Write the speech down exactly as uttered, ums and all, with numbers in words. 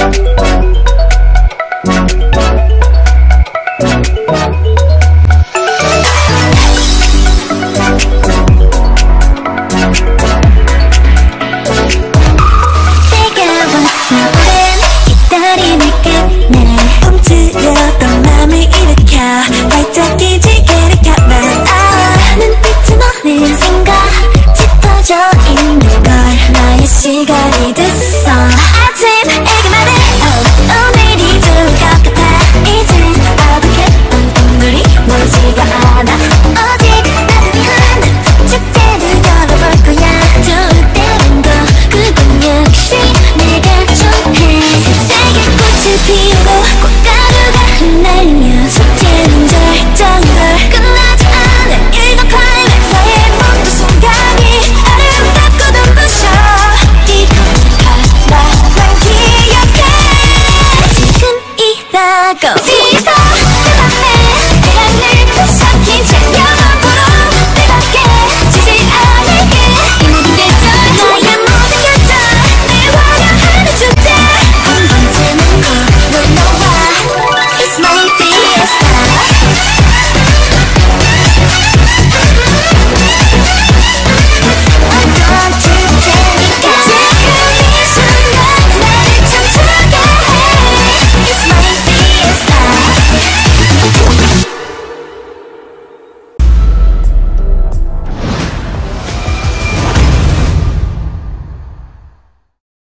시간이 됐어. 아침 애기 말해 oh, 오늘이 좋을 것 같아. 이젠 어둑했던 꿈들이 멀지가 않아. 오직 나를 위한 축제를 열어볼 거야. 좋을 때는 거 그건 역시 내가 좋아해. 색색의 꽃을 피우고 꽃가루가 흩날리며 숙제는 절정걸 끝나지 않은 이건 클라이맥스의 모든 순간이 아름답고 눈부셔. 하나만 기억해. 지금이라고